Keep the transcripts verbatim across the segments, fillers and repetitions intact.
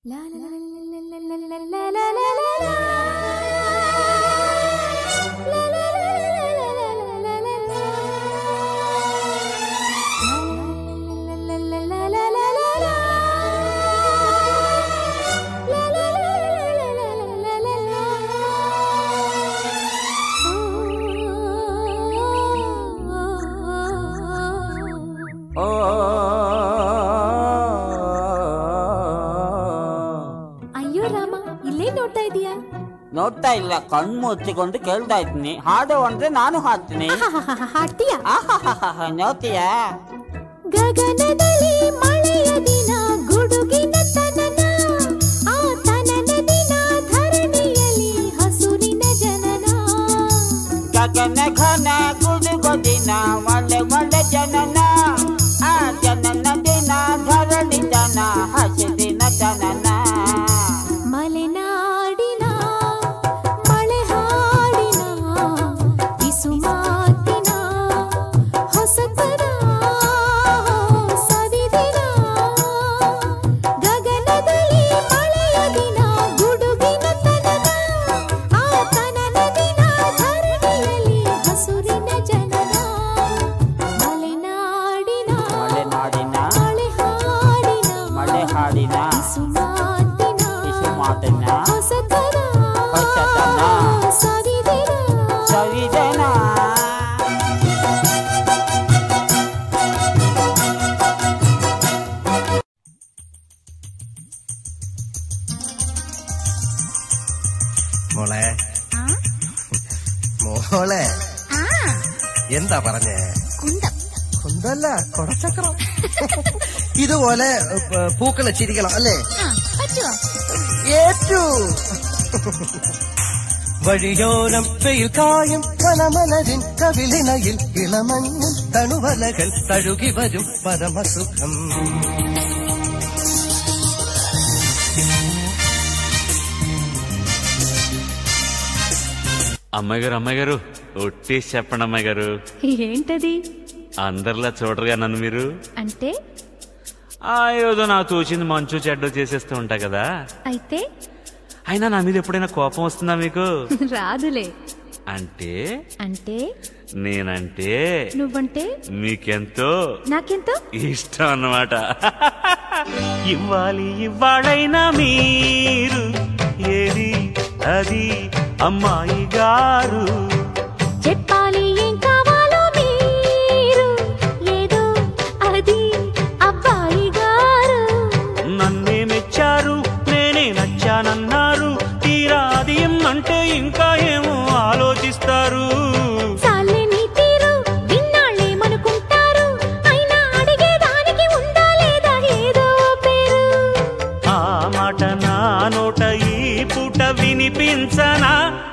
ನೋಡ್ತಾ ಇಲ್ಲ, ಕಣ್ಣು ಮುಚ್ಚಿಕೊಂಡು ಕೇಳ್ತಾ ಇದ್ದೀನಿ. ಹಾಡು ಅಂದ್ರೆ ನಾನು ಹಾಡ್ತೀನಿ. ಹಾಡ್ತೀಯಾ? ನೋಡ್ತೀಯಾ? ಗಗನದಲ್ಲಿ ಮಳೆಯ ದಿನ ಗುಡುಗಿನ ತನನ, ಆ ತನನ ದಿನ ಧರಣಿಯಲ್ಲಿ ಹಸುರಿನ ಜನನ. ಗಗನ ಘನ ಗುಡುಗು ದಿನ ಒಳ್ಳೆ ಒಳ್ಳೆ ಜನನ, ಆ ಜನನ ದಿನ ಧರಣಿ ಜನ ಹಸಿರಿನ ಜನನ. ಮಲೆನಾಡಿನ ಮಳೆ ಹಾಡಿನ ಇಸು ಮಾತಿನ ಹೊಸತರ ಸವಿದಿನ. ಗಗನದಲ್ಲಿ ಮಳೆಯ ದಿನ ಗುಡುಗಿನ ತನನ, ಆ ತನನ ದಿನ ಧರಣಿಯಲ್ಲಿ ಹಸುರಿನ ಜನನ. ಮಲೆನಾಡಿನ ಮಲೆನಾಡಿನ ಮಳೆ ಹಾಡಿನ ಮಳೆ ಹಾಡಿನ ಇಸು ಮಾತಿನ ಮಾತನ್ನ ಹೊಸತರ ಹೊಸತನ ಸವಿದಿನ ಸವಿದನ. മോളെ മോളെ എന്താ പറഞ്ഞേ? കുന്തല്ല, കൊടച്ചക്രം. ഇതുപോലെ പൂക്കളെ ചിരിക്കണം അല്ലേ? ഏറ്റു വഴിയോരം വെയിൽ കായും കനമലരിൻ കവിളിനയിൽ ഇളമഞ്ഞും തണുവലകൾ തഴുകി വരും പരമസുഖം. అమ్మాయి గారు అమ్మాయి గారు ఒట్టేసి చెప్పండి అమ్మాయి గారు. ఏంటది? అందరిలా చూడరుగా నన్ను మీరు. అంటే ఆ ఏదో నాకు తోచింది మంచు చెడ్డో చేసేస్తూ ఉంటా కదా. అయితే అయినా నా మీద ఎప్పుడైనా కోపం వస్తుందా మీకు? రాదులే. అంటే అంటే నేనంటే నువ్వంటే మీకెంతో నాకెంతో ఇష్టం అన్నమాట. ఇవ్వాలి ఇవ్వాళైనా మీరు ఏది అది అమ్మాయి గారు, చెప్పాలి ఏం కావాలో మీరు ఏదో అది అబ్బాయి గారు. నన్నే మెచ్చారు, నేనే నచ్చానన్నారు, తీరా అది అంటే ఇంకా ఏమో ఆలోచిస్తారు. చాలే నీ తీరు విన్నాళ్ళేమనుకుంటారు, అయినా అడిగేదానికి ఉందా లేదా ఏదో పేరు. ఆ మాట నా నోట ఈ పూట వినిపించనా?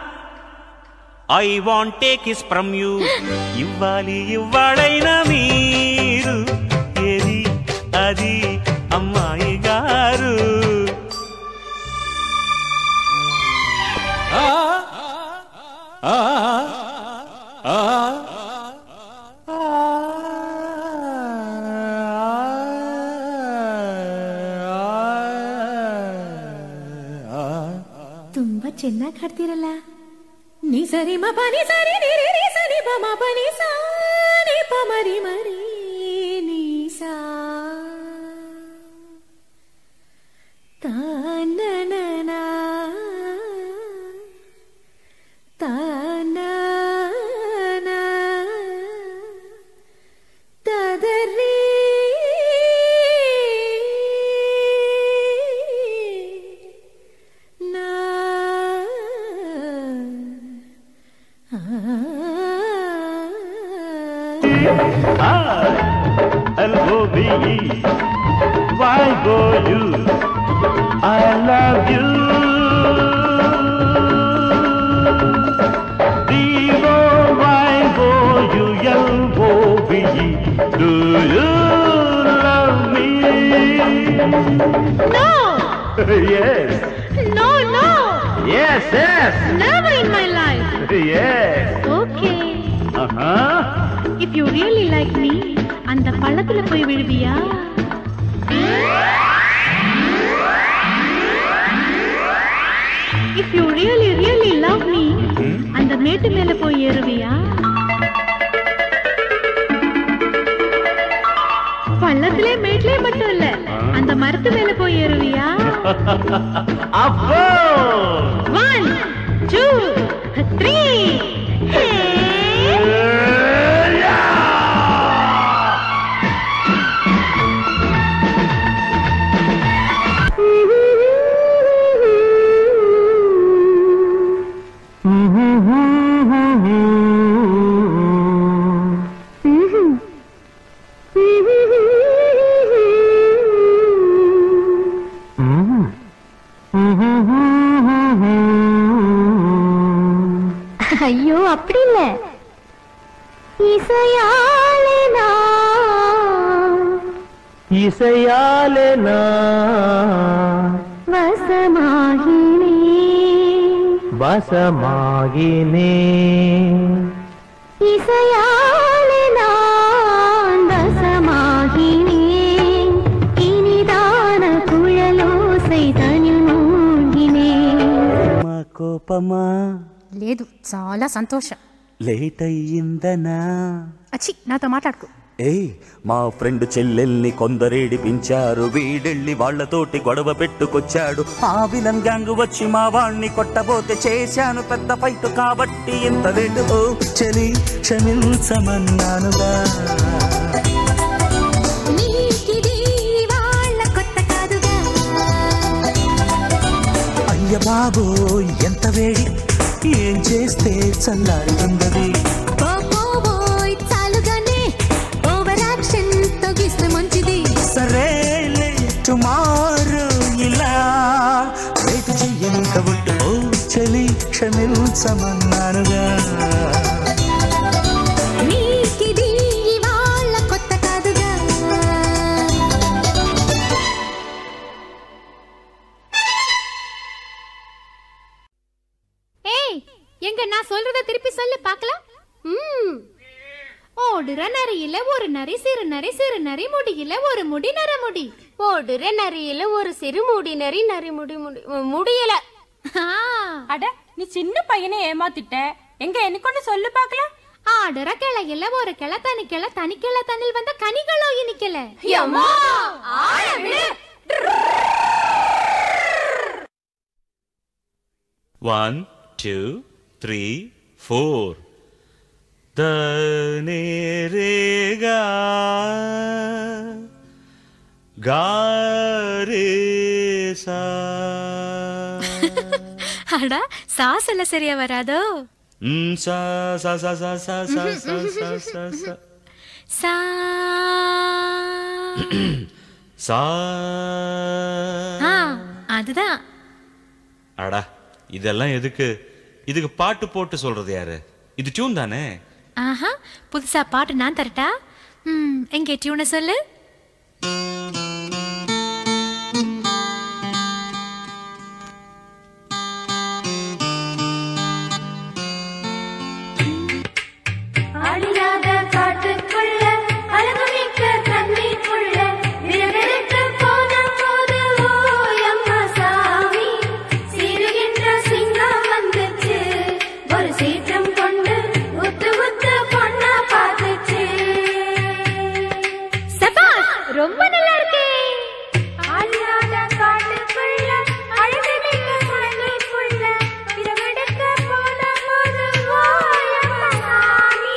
I want take kiss from you. ఇవ్వాలి ఇవ్వాళైనా మీరు ఏది అది అమ్మాయి గారు. ತುಂಬಾ ಚೆನ್ನಾಗಿ ಹಾಡ್ತಿರಲ್ಲ. ನಿ ಸರಿ ಮ ಪನಿ ಸರಿ ನಿ ರಿ ರಿ ಸರಿ ಪ ಮ ಪನಿ ಸಾ ನಿ ಪ ಮರಿ ಮರಿ ನಿ ಸಾ ತಾ ನ ನ ನ ತಾ ನ ನ ತ ದ ರಿ ನ L O V E, why go you? I love you. D O Y go you, L O V E, do you love me? No! Yes. No, no! Yes, yes. Never in my life. Yes. Okay. Uh-huh. If you really like me, அந்த பள்ளத்துல போய் விழுவியா? மரத்து மேல போய் ஏறுவியா? அப்போ one two three. ஐயோ அப்படி இல்ல. இசையாலே நான் இசையாலே நான் வசமாகினே வசமாகினே இசையாலே நான் வசமாகினே இனிதான குழலோசை தனில் மூழ்கினே. కోపమా లేదు, చాలా సంతోషం. లేట్ అయ్యిందనా? అచ్చి నాతో మాట్లాడుకో. ఏయ్, మా ఫ్రెండ్ చెల్లెల్ని కొందరేడిపించారు, వీడెళ్ళి వాళ్లతోటి గొడవ పెట్టుకొచ్చాడు. ఆ విలన్ గ్యాంగ్ వచ్చి మా వాణ్ణి కొట్టబోతే చేశాను పెద్ద ఫైట్, కాబట్టి ఇంత లేటు. ఓ చలి క్షమించమన్నానుగా. అయ్య బాబోయ్ ఎంత వేడి, ఏం చేస్తే చల్లారుతుందది. సరేలే టుమారో ఇలా వెయిట్ చెయ్యను కాబట్టి ఓ చలి క్షమించమన్నానుగా. எங்க நான் சொல்றத திருப்பி சொல்லு பார்க்கலாம். ஓடுற நரியில ஒரு நரி, சிறு நரி, சிறு நரி முடியில ஒரு முடி, நர முடி. ஓடுற நரியில ஒரு சிறு முடி, நரி நரி முடி முடியல. அட, நீ சின்ன பையனை ஏமாத்திட்ட. எங்க எனக்கு சொல்லு பார்க்கலாம். ஆடுற கிளையில ஒரு கிளை, தனி கிளை, தனி கிளை தண்ணில் வந்த கனிகளோ இனிக்கல. One two three four. தனேரேகா காரேசா. அடா, சாசல சரியா வராதோ? ம் சா சா சா சா சா சா சா சா சா சா சா. ஆ, அதுதான். அடா, இதெல்லாம் எதுக்கு? இதுக்கு பாட்டு போட்டு சொல்றது யாரு? இது டியூன் தானே? ஆஹா, புதுசா பாட்டு நான் தரட்டா? ம், எங்க டியூனை சொல்லு. அழியாத காட்டுக்குள்ள அழகுமிக்க தண்ணீருக்குள்ள விரவிரத்து போன போது ஓயம்மா சாமி சீருகின்ற சிங்கம் வந்துச்சு. ஒரு சீற்றம் கொண்டு உத்து உத்து பொண்ணா பார்த்துச்சு. சபாஷ், ரொம்ப நல்லா இருக்கே. அழியாத காட்டுக்குள்ள அழகுமிக்க தண்ணீருக்குள்ள விரவிரத்து போன போது ஓயம்மா சாமி.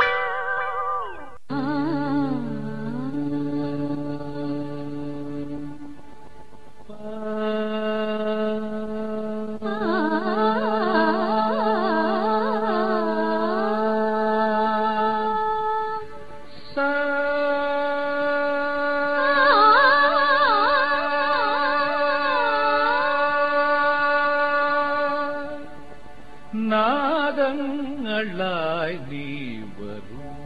நாதங்களாய் நீ வரும்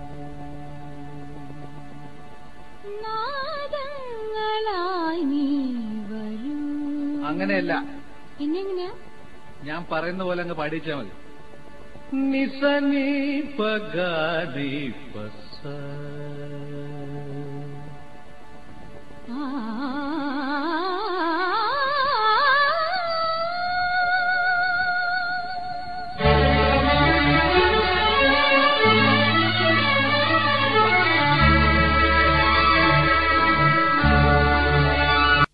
നാദങ്ങളായി നീ വരൂ. അങ്ങനെയല്ല, പിന്നെങ്ങനെയാ? ഞാൻ പറയുന്ന പോലെ അങ്ങ് പാടിച്ചാ മതി. നിസനി പഗാനി പസ.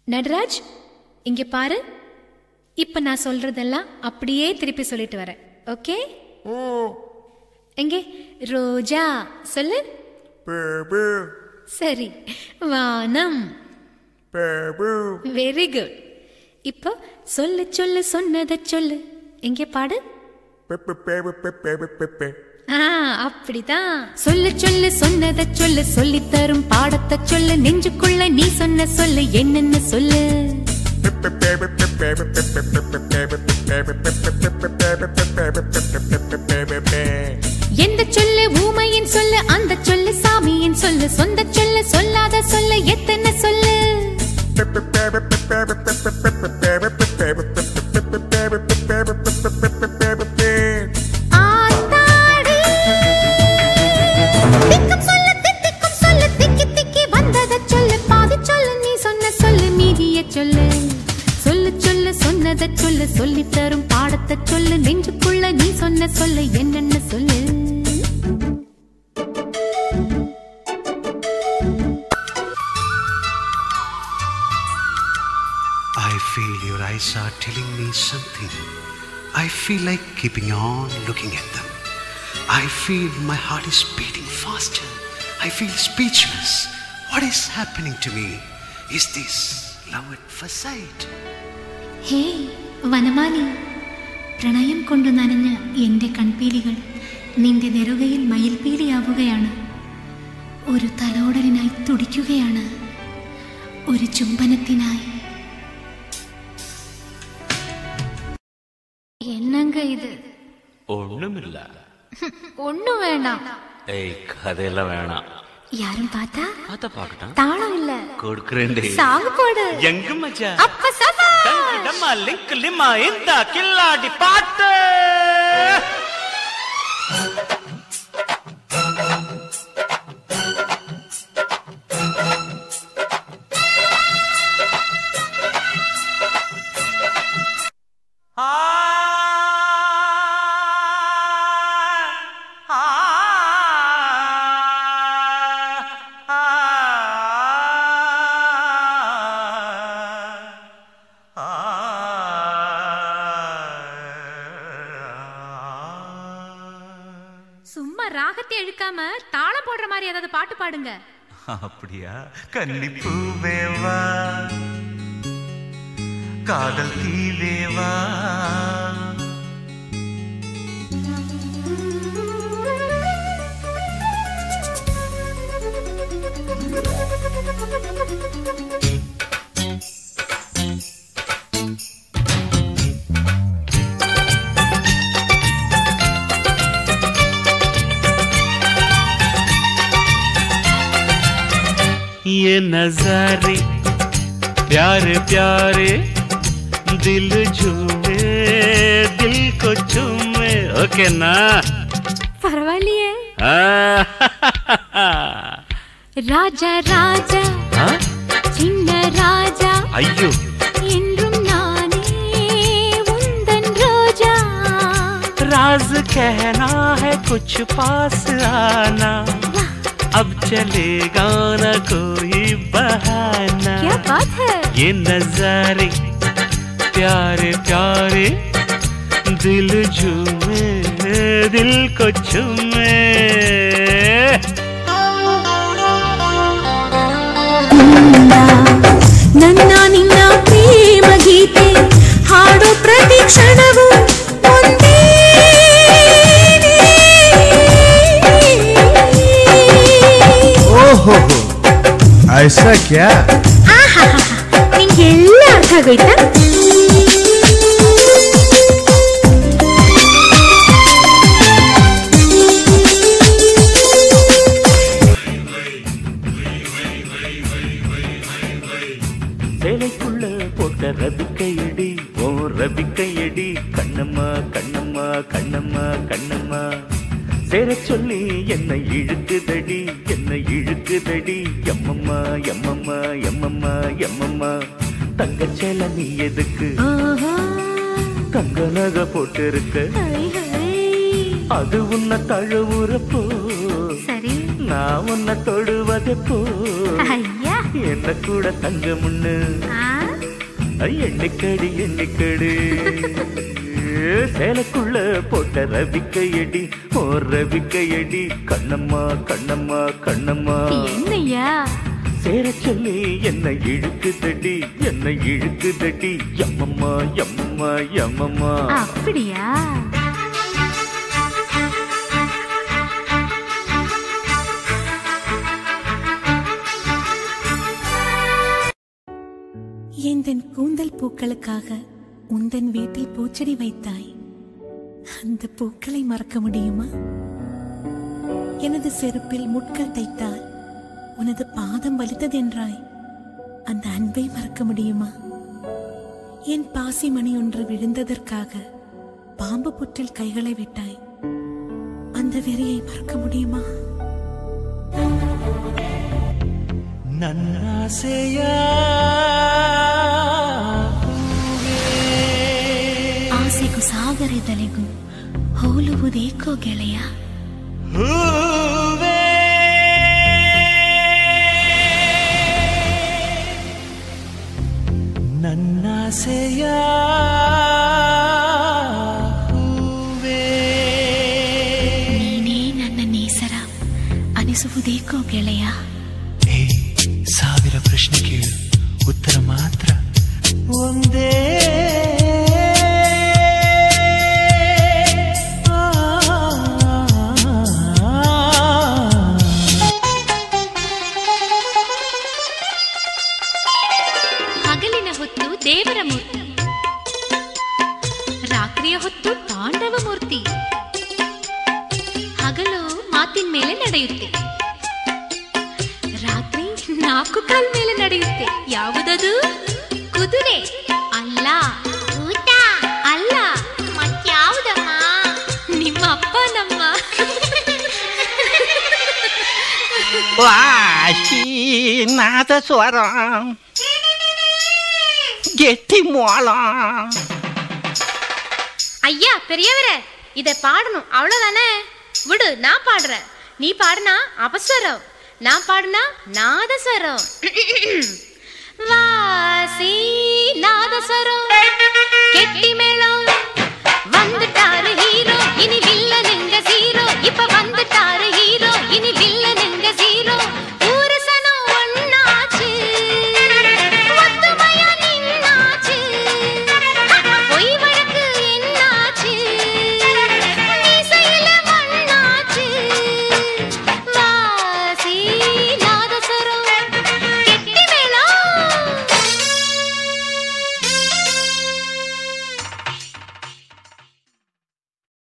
நடராஜ் இங்க பாரு, இப்ப நான் சொல்றதெல்லாம் அப்படியே திருப்பி சொல்லிட்டு வரேன். ஓகே? எங்கே ரோஜா சொல்லு. சரி, வானம். Very good. இப்போ சொல்லு சொல்லு சொன்னத சொல்லு. எங்கே பாடு. ஆ, அப்படிதான். சொல்லு சொல்லு சொன்னத சொல்லு, சொல்லி தரும் பாடத்தை சொல்லு, நெஞ்சுக்குள்ள நீ சொன்ன சொல்லு என்னென்ன சொல்லு. எந்த சொல்லு ஊமையின் சொல்லு, அந்த சொல்லு சாமியின் சொல்லு, சொந்த சொல்லு சொல்லாத சொல்லு எத்தனை சொல்லு. ஆத்தாடி திக்கும் சொல்லு தித்திக்கும் சொல்லு, திக்கி திக்கி வந்தத சொல்லு, பாதி சொல்லு நீ சொன்ன சொல்லு மீதிய சொல்லு. சொல்லு சொல்லு சொன்னத சொல்லு, சொல்லி தரும் பாடத்தை சொல்லு, நெஞ்சுக்குள்ள நீ சொன்ன சொல்லு என்னென்ன சொல்லு. I feel your eyes are telling me something. I feel like keeping on looking at them. I feel my heart is beating faster. I feel speechless. What is happening to me? Is this love at first sight? ഹേ വനമാലി, പ്രണയം കൊണ്ടു നനഞ്ഞ എൻ്റെ കൺപീലികൾ നിന്റെ നെറുകയിൽ മയിൽപീലിയാവുകയാണ്. ഒരു തലോടലിനായി തുടിക്കുകയാണ്, ഒരു ചുംബനത്തിനായി. என்னங்க இது? ஒண்ணுமில்ல. ஒண்ணும் வேண்டாம். ஏய், கதையெல்லாம் வேணாம். யாரும் பார்த்தா பார்த்தா பார்க்கட்டும். தாளம் இல்ல கொடுக்குறேன்டே. சாங் போடு. எங்க மச்சா? அப்ப சபா டம்மா லிங்க் லிமா இந்த கில்லாடி பாட்டு. சும்மா ராகத்தை எழுக்காம தாளம் போடுற மாதிரி ஏதாவது பாட்டு பாடுங்க. அப்படியா? கன்னிப்பூவேவா, காதல் தீவேவா, ये नजारे प्यारे प्यारे, दिल झूमे दिल को चूमे. ओके ना? பரவாயில்லையே. ராஜா ராஜா சின்ன ராஜா, ஐயோ என்றும் நானே உந்தன் ரோஜா. राज कहना है कुछ पास आना, अब चलेगा ना कोई बहाना. क्या बात है? ये नजारे प्यारे प्यारे, दिल झूमे दिल को चूमे. ನನ್ನ ನಿನ್ನ ಪ್ರೇಮ ಗೀತೆ ಹಾಡು ಪ್ರತಿ ಕ್ಷಣವೂ ಒಂದೇ. ಓಹೋ, ಐಸಾ ಕ್ಯಾ? ನಿಂಗೆಲ್ಲ ಅರ್ಥ ಆಗೋಯ್ತಾ? சேலைக்குள்ள போட்ட ரபிக்கையடி ஓ ரபிக்கையடி, கண்ணம்மா கண்ணம்மா கண்ணம்மா கண்ணம்மா. சேர சொல்லி என்னை இழுக்குதடி என்னை இழுக்குதடி, எம்மம்மா எம்மம்மா எம்மம்மா எம்மம்மா. தங்கச்சேல நீ எதுக்கு தங்க நகை போட்டு இருக்க? அது உன்னை தழுவுறப்போ நான் உன்னை தொடுவதப்போ, என்ன கூட தங்க முன்னு எண்ணிக்கடி எண்ணிக்கடி சேலக்குள்ள போட்ட ரவிக்கையடி ஓ ரவிக்கையடி கண்ணம்மா கண்ணம்மா கண்ணம்மா என்னையா சேர சொல்லி என்ன இழுக்கு தடி என்ன இழுக்கு தடி எம்மம்மா எம்மம்மா எம்மம்மா அப்படியா எந்தன் கூந்தல் பூக்களுக்காக உந்தன் வீட்டில் பூச்செடி வைத்தாய். அந்த பூக்களை மறக்க முடியுமா? எனது செருப்பில் முட்கள் தைத்தால் உனது பாதம் வலித்ததென்றாய். அந்த அன்பை மறக்க முடியுமா? என் பாசி மணி ஒன்று விழுந்ததற்காக பாம்பு புற்றில் கைகளை விட்டாய். அந்த வெறியை மறக்க முடியுமா? ನನ್ನಾಸೆಯ ಆಸೆಗೂ ಸಾಗರದಲೆಗೂ ಹೋಲುವುದೇಕೋ ಗೆಳೆಯ. ಹೂವೇ ನನ್ನಾಸೆಯ ಹೂವೇ ನೀನೇ ನನ್ನ ನೇಸರ ಅನಿಸುವುದೇಕೋ ಗೆಳೆಯ. ಸಾವಿರ ಪ್ರಶ್ನೆ ಕೇಳು, ಉತ್ತರ ಮಾತ್ರ ಒಂದೇ. ಹಗಲಿನ ಹೊತ್ತು ದೇವರ ಮೂರ್ತಿ, ರಾತ್ರಿಯ ಹೊತ್ತು ತಾಂಡವ ಮೂರ್ತಿ. ಹಗಲು ಮಾತಿನ ಮೇಲೆ ನಡೆಯುತ್ತೆ, ರಾತ್ರಿ ನಾಲ್ಕು ಕಾಲ್ ಮೇಲೆ ನಡೆಯುತ್ತೆ. ಯಾವುದದು? ಕುದುರೆ ಅಲ್ಲ, ಊಟ ಅಲ್ಲ, ಮತ್ಯಾವುದಮ್ಮ? ನಿಮ್ಮ ಅಪ್ಪ ನಮ್ಮ. வாசி நாதஸ்வரம் கெட்டி மோளம். ஐயா பெரியவரே, இத பாடணும் அவ்வளவுதானே? விடு, நான் பாடுறேன். நீ பாடுனா அபஸ்வரம், நான் பாடுனா நாதஸ்வரம். வாசி நாதஸ்வரம்.